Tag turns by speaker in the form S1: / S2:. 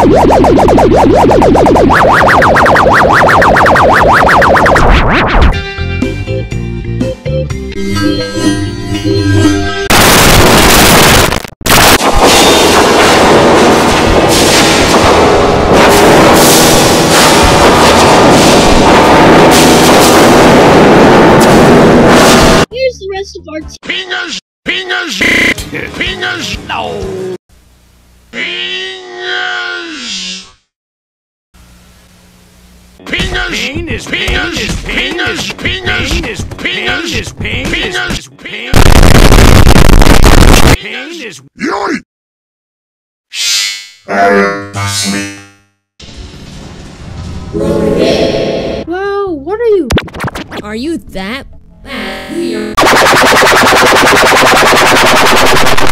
S1: Here's the rest of our
S2: Penis! Penis! Penis! No! Penis! Penis! Penis! Penis! Penis! Penis! Penis! Penis! Penis! Yoink! I am asleep.
S1: Whoa, what are you?
S3: Are you that bad?